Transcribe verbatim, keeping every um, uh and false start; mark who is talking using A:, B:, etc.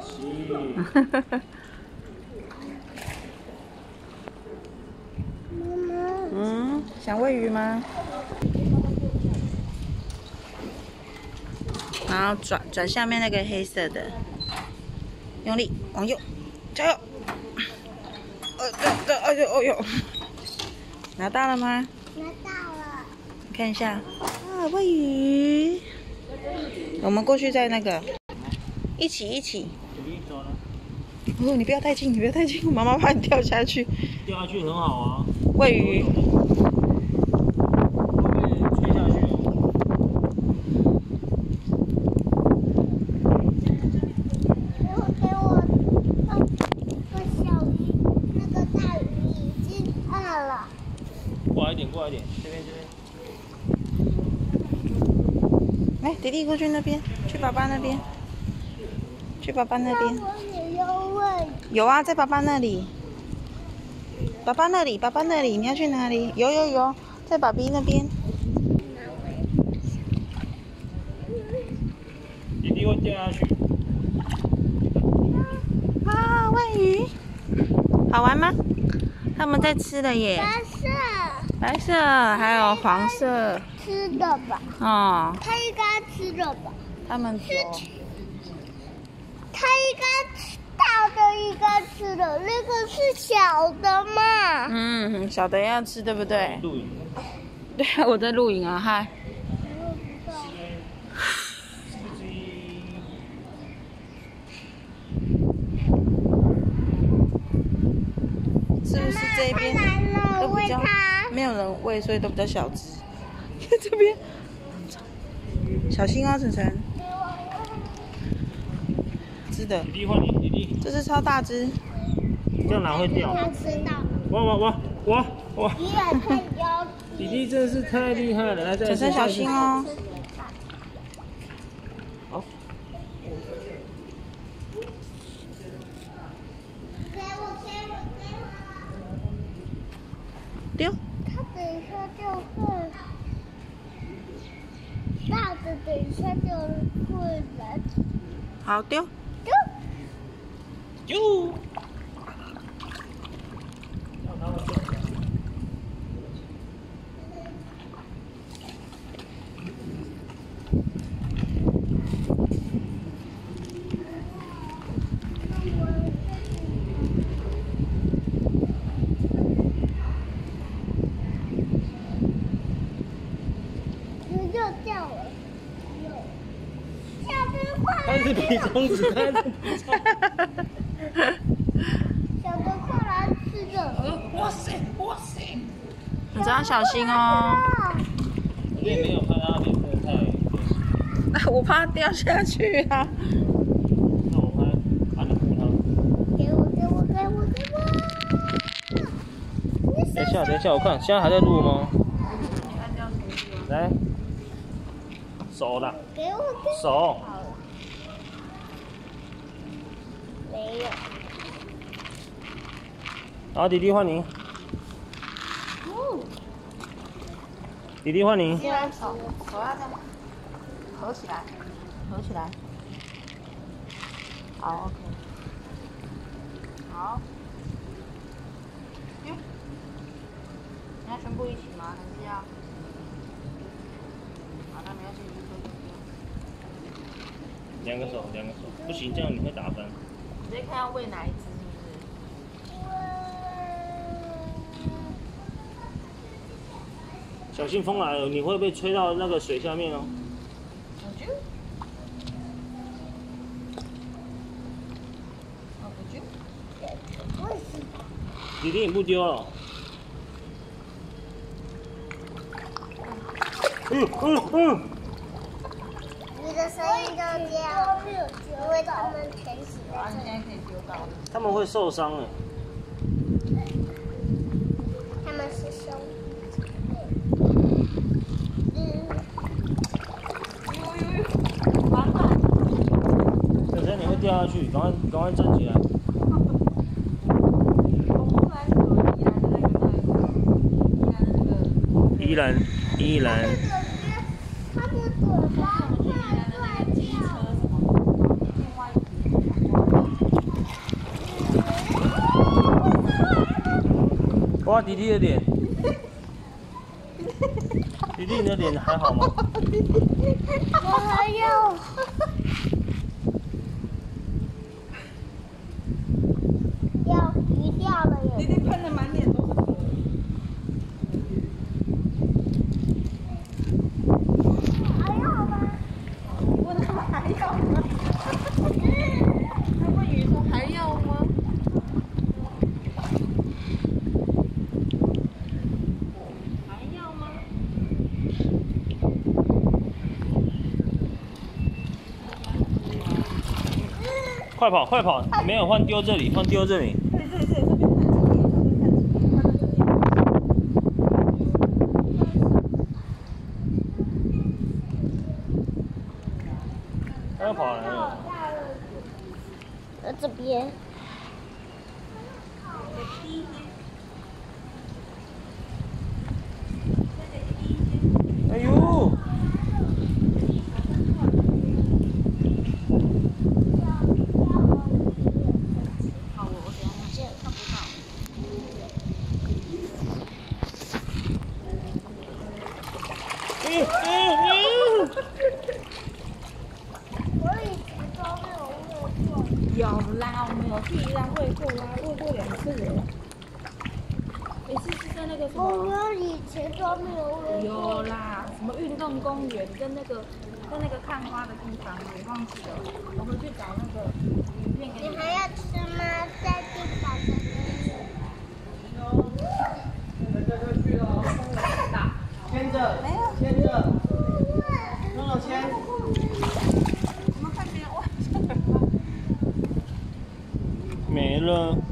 A: 嗯，想喂鱼吗？然后转转下面那个黑色的，用力往右，加油！呃，这哎呦哎呦，拿到了吗？
B: 拿到了。
A: 你看一下，啊，喂鱼。我们过去再那个，一起一起。哦，你不要太近，你不要太近，妈妈怕你掉下去。
C: 掉下去很好啊。
A: 喂鱼。
C: 吹下去。
B: 然后给我个小鱼，那个大鱼已经饿了。
C: 过来一点，过来一点，这边这边。
A: 来，弟弟过去那边，去爸爸那边，去爸爸那边。
B: 我也要喂。
A: 有啊，在爸爸那里。爸爸那里，爸爸那里，你要去哪里？有有有，在爸比那边。
C: 弟弟会掉下去。
A: 啊，喂鱼，好玩吗？他们在吃了耶。
B: 白色。
A: 白色，还有黄色。
B: 吃的吧？
A: 哦。
B: 他应该吃的吧？
A: 他们
B: 是。他应该吃大的，应该吃的，那个是小的嘛？
A: 嗯，小的要吃，对不对？
C: 录影。
A: 对啊，我在录影啊，嗨。是不是这一边都比较没有人喂，所以都比较小只？这边小心哦，晨晨。是的。
C: 弟弟换你，弟弟。
A: 这是超大只。
C: 这样哪会掉？
B: 他吃到。
C: 哇哇哇哇哇！
B: 你也可以要。
C: 弟弟真的是太厉害了，来再。
A: 晨晨小心哦。
C: 好。
A: 丢。
B: 他等一下就会，大的等一下就会来。
A: 好，丢。
B: 丢。
C: 丢。它是比中指，它是比中。
B: 小的过来吃的。
C: 哇塞，哇塞！
A: 你只要小心哦。
C: 我也没有看它脸色太。
A: 我怕掉下去啊。
C: 那我拍，把你扶它。
B: 给我，给我，给我，给我！
C: 等一下，等一下，我看现在还在录吗？来，手啦。
B: 给我，给我。
C: 手。
B: 没有。
C: 好，弟弟换你。
B: 嗯。
C: 弟弟换你。
A: 手手要这样合起来，合起来。好 ，OK。好。丢。你要全部一起吗？还是要？好，那没关系，你就丢丢丢。
C: 两个手，两个手，不行，这样你会打翻。
A: 直接看要喂哪一只，是不是？
C: 小心风来了，你会被吹到那个水下面哦。弟弟，你不丢了。嗯嗯嗯。
B: 你的声音都这样，因为他们全喜欢。
A: 现在可以丢到了。
C: 他们会受伤的。
B: 他们是凶。
C: 等下你会掉下去，赶快赶快站起来。宜兰，宜兰。
B: 他的嘴巴快快掉。
C: 画弟弟的脸。弟弟，你的脸还好吗？
B: 我还有。掉鱼掉了耶！
A: 弟弟喷的满脸都是水。
B: 还要吗？
A: 问他还要吗？他问鱼说还要吗？还要吗？
C: 快跑快跑！没有换丢这里，换丢这里。
A: 对对对，这边看几眼，这边看几眼，看到这里。
C: 他要跑来了。
B: 呃，这边。
C: 哎呦！
A: 好，我我等一下看不到。
C: 嗯嗯嗯。
B: 我以前都没有喂过。
A: 有啦，我们有去宜兰喂过啦，喂过两次了。也是是在那个什
B: 我
A: 么？
B: 们以前都没有喂
A: 有
B: 过。
A: 啦，什么运动公园跟那个跟那个看花的地方，我忘记了。我回去找那个影片给你。
B: 你还要吃吗？在地板的东西。
D: 牵着，牵着，让我牵。
A: 怎么看别人哇？
C: 没了。